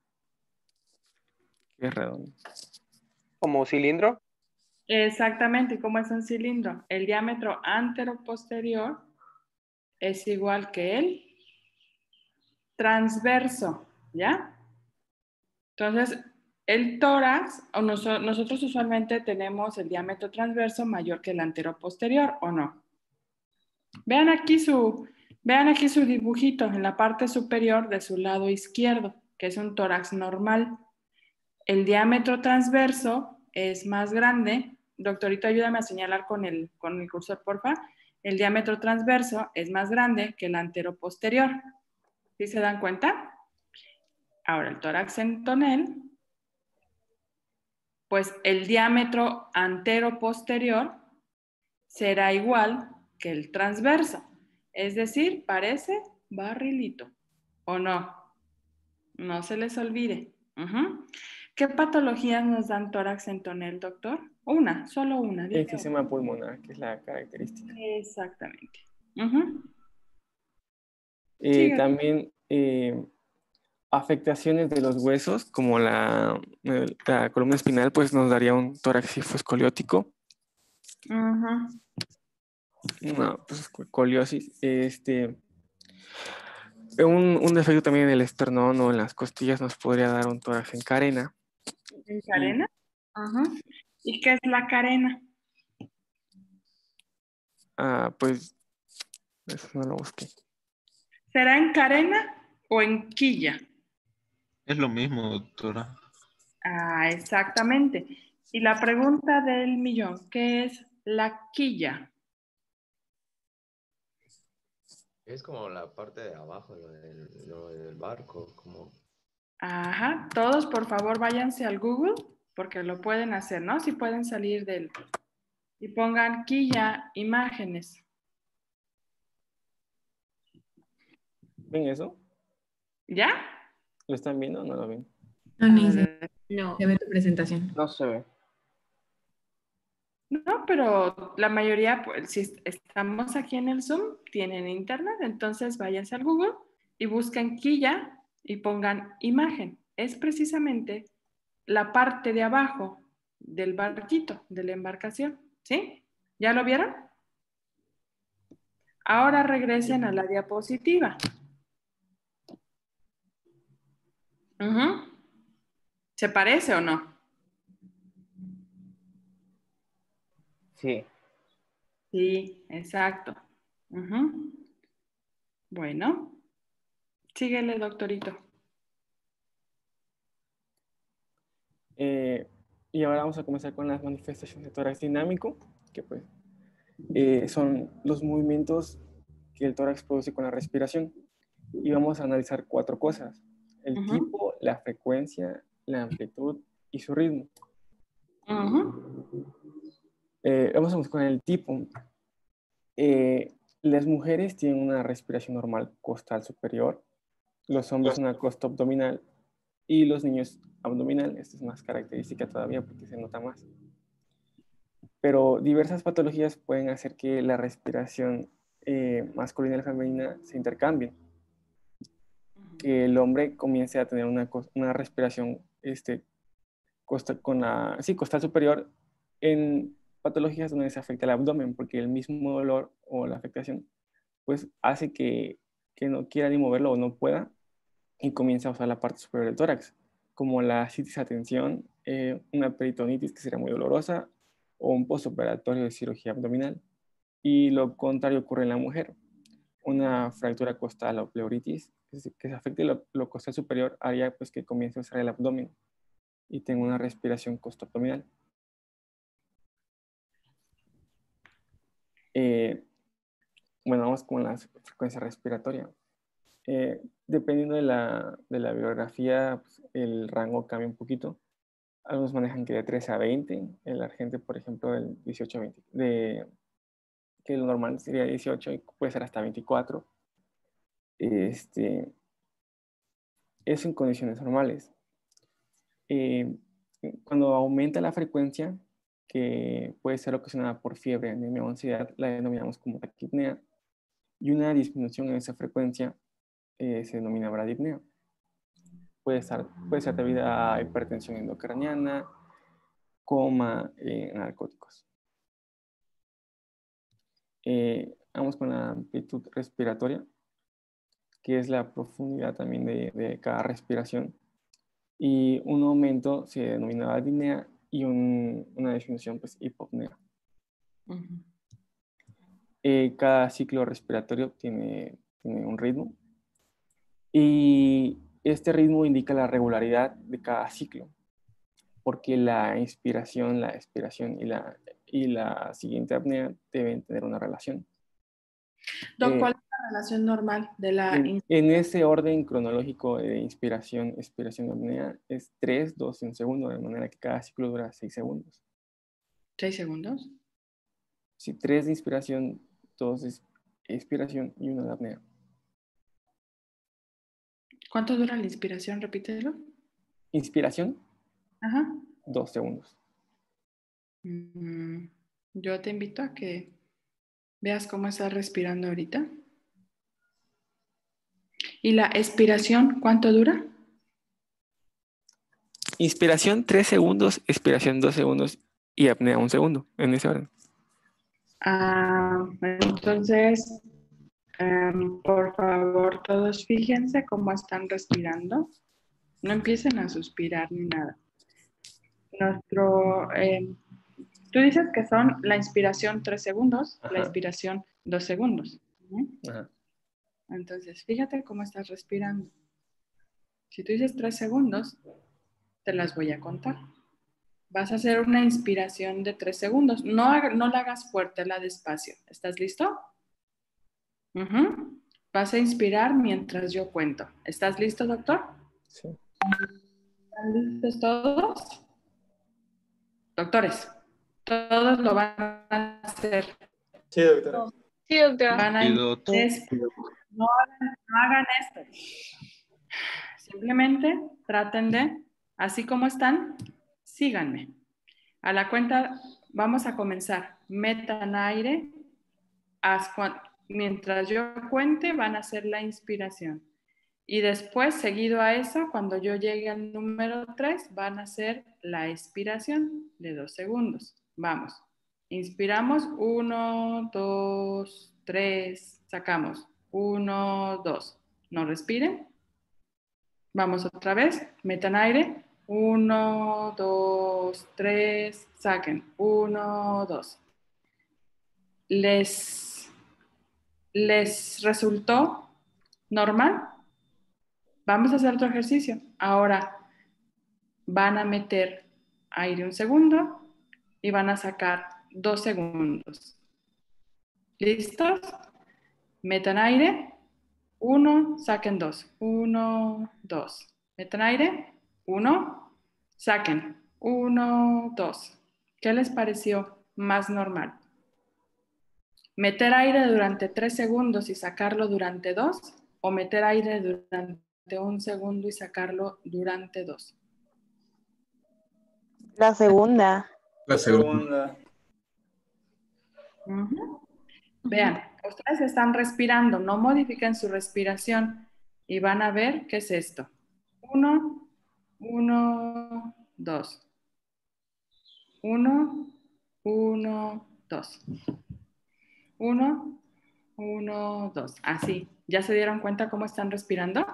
Que es redondo. Como cilindro. Exactamente, ¿cómo es un cilindro? El diámetro antero-posterior es igual que el transverso, ¿ya? Entonces, el tórax, nosotros usualmente tenemos el diámetro transverso mayor que el antero-posterior, ¿o no? Vean aquí su dibujito en la parte superior de su lado izquierdo, que es un tórax normal. El diámetro transverso es más grande. Doctorito, ayúdame a señalar con el cursor, porfa. El diámetro transverso es más grande que el antero-posterior. ¿Sí se dan cuenta? Ahora, el tórax en tonel, pues el diámetro antero-posterior será igual que el transverso. Es decir, parece barrilito. ¿O no? No se les olvide. ¿Qué patologías nos dan tórax en tonel, doctor? Una, solo una. Dime. Enfisema pulmonar, que es la característica. Exactamente. Sigue. También afectaciones de los huesos, como la columna espinal, pues nos daría un tórax hiposcoliótico. Una pues, escoliosis. Un defecto también en el esternón o en las costillas nos podría dar un tórax en carena. ¿En carena? ¿Y qué es la carena? Pues eso no lo busqué. ¿Será en carena o en quilla? Es lo mismo, doctora. Exactamente. Y la pregunta del millón, ¿qué es la quilla? Es como la parte de abajo, lo del barco, como... Ajá, todos por favor váyanse al Google, porque lo pueden hacer, ¿no? Si pueden salir del... Y pongan quilla imágenes. ¿Ven eso? ¿Ya? ¿Lo están viendo o no lo ven? No, ni se, No. se ve tu presentación. No se ve. No, pero la mayoría, pues, si estamos aquí en el Zoom, tienen internet, entonces váyanse al Google y busquen quilla y pongan imagen. Es precisamente la parte de abajo del barquito, de la embarcación, ¿sí? ¿Ya lo vieron? Ahora regresen a la diapositiva. Ujú. ¿Se parece o no? Sí. Sí, exacto. Ujú. Bueno, síguele, doctorito. Y ahora vamos a comenzar con las manifestaciones de tórax dinámico, que pues son los movimientos que el tórax produce con la respiración. Y vamos a analizar 4 cosas: el Ujú. tipo, la frecuencia, la amplitud y su ritmo. Ujú. Vamos a comenzar con el tipo. Las mujeres tienen una respiración normal costal superior, los hombres una costa abdominal y los niños abdominal. Esta es más característica todavía porque se nota más. Pero diversas patologías pueden hacer que la respiración masculina y la femenina se intercambien. Que el hombre comience a tener una respiración costal superior en patologías donde se afecta el abdomen, porque el mismo dolor o la afectación pues hace que no quiera ni moverlo o no pueda y comienza a usar la parte superior del tórax, como la citis a tensión, una peritonitis que sería muy dolorosa o un postoperatorio de cirugía abdominal. Y lo contrario ocurre en la mujer. Una fractura costal o pleuritis que se afecte lo costal superior haría pues que comience a usar el abdomen y tenga una respiración costoabdominal. Bueno, vamos con la frecuencia respiratoria. Dependiendo de la bibliografía, pues, el rango cambia un poquito. Algunos manejan que de 13 a 20, el argente, por ejemplo, del 18 a 20, que lo normal sería 18 y puede ser hasta 24. Eso en condiciones normales. Cuando aumenta la frecuencia, que puede ser ocasionada por fiebre, anemia o ansiedad, la denominamos como taquipnea, y una disminución en esa frecuencia se denomina bradipnea. Puede ser debida a hipertensión endocraniana, coma, narcóticos. Vamos con la amplitud respiratoria, que es la profundidad también de cada respiración. Y un aumento se denomina apnea y una disminución, pues, hipopnea. Cada ciclo respiratorio tiene un ritmo. Y este ritmo indica la regularidad de cada ciclo, porque la inspiración, la expiración y la siguiente apnea deben tener una relación. Doc, ¿cuál es la relación normal de la en ese orden cronológico de inspiración, expiración y apnea es 3, 2 y 1 segundo, de manera que cada ciclo dura 6 segundos. ¿6 segundos? Sí, 3 de inspiración, 2 de expiración y 1 de apnea. ¿Cuánto dura la inspiración? Repítelo. Inspiración, Ajá. 2 segundos. Yo te invito a que veas cómo estás respirando ahorita. ¿Y la expiración cuánto dura? Inspiración 3 segundos, expiración 2 segundos y apnea 1 segundo, en ese orden. Entonces, por favor, todos fíjense cómo están respirando. No empiecen a suspirar ni nada. Tú dices que son la inspiración 3 segundos, la expiración 2 segundos. Ajá. Entonces, fíjate cómo estás respirando. Si tú dices 3 segundos, te las voy a contar. Vas a hacer una inspiración de 3 segundos. No la hagas fuerte, la despacio. ¿Estás listo? Vas a inspirar mientras yo cuento. ¿Estás listo, doctor? Sí. ¿Están listos todos? Doctores, todos lo van a hacer. Sí, doctora. Sí, doctora. Van a No hagan esto. Simplemente traten de, así como están, síganme. A la cuenta, vamos a comenzar. Metan aire. Mientras yo cuente, van a hacer la inspiración. Y después, seguido a eso, cuando yo llegue al número 3, van a hacer la expiración de 2 segundos. Vamos. Inspiramos. 1, 2, 3. Sacamos. 1, 2. No respiren. Vamos otra vez. Metan aire. 1, 2, 3. Saquen. 1, 2. ¿Les resultó normal? Vamos a hacer otro ejercicio. Ahora van a meter aire un segundo y van a sacar 2 segundos. ¿Listos? Metan aire. 1, saquen 2. 1, 2. Metan aire. 1, saquen. 1, 2. ¿Qué les pareció más normal? ¿Meter aire durante 3 segundos y sacarlo durante 2? ¿O meter aire durante 1 segundo y sacarlo durante 2? La segunda. La segunda. Vean, ustedes están respirando, no modifiquen su respiración y van a ver qué es esto. 1, 1, 2. 1, 1, 2. 1, 1, 2. Así. ¿Ya se dieron cuenta cómo están respirando?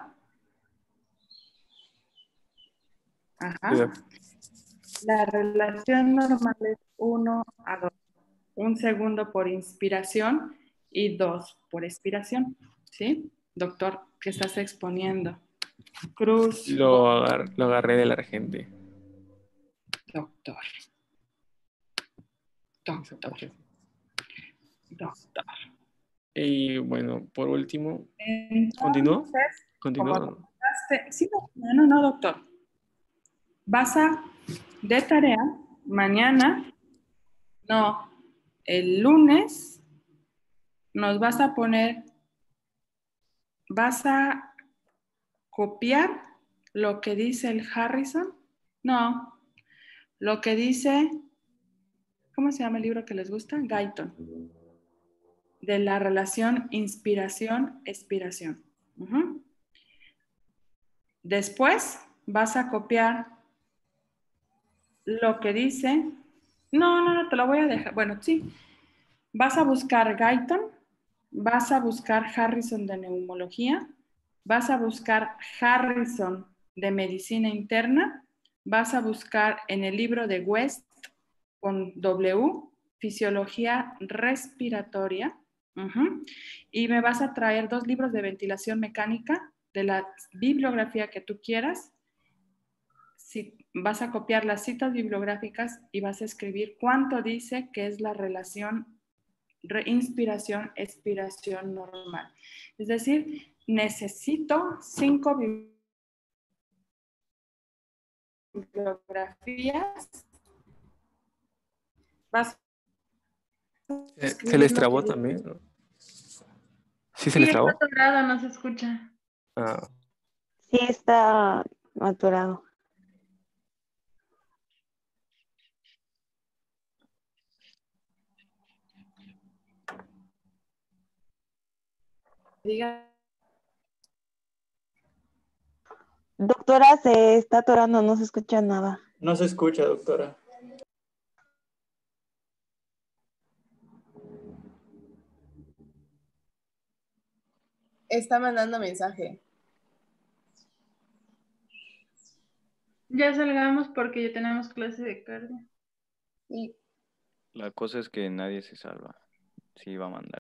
Ajá. La relación normal es 1 a 2. 1 segundo por inspiración y 2 por expiración. ¿Sí? Doctor, ¿qué estás exponiendo? Cruz. Lo agarré de la gente. Doctor. Doctor. Doctor. Y bueno, por último, ¿continúo? ¿Continúo? Sí, no, doctor. Vas a, de tarea, mañana, no, el lunes, nos vas a poner, vas a copiar lo que dice el Harrison. No, lo que dice, ¿cómo se llama el libro que les gusta? Guyton. De la relación inspiración-expiración. Después vas a copiar lo que dice. No, te lo voy a dejar. Bueno, sí. Vas a buscar Guyton, vas a buscar Harrison de neumología, vas a buscar Harrison de medicina interna, vas a buscar en el libro de West con W, fisiología respiratoria, y me vas a traer 2 libros de ventilación mecánica de la bibliografía que tú quieras. Si vas a copiar las citas bibliográficas y vas a escribir cuánto dice que es la relación inspiración, expiración normal. Es decir, necesito 5 bibliografías. Vas ¿Se les trabó también? ¿No? ¿Sí se les trabó? Está atorado, no se escucha. Ah. Sí, está atorado. Diga. Doctora, se está atorando, no se escucha nada. No se escucha, doctora. Está mandando mensaje. Ya salgamos porque ya tenemos clase de cardio. Sí. La cosa es que nadie se salva. Sí, va a mandar.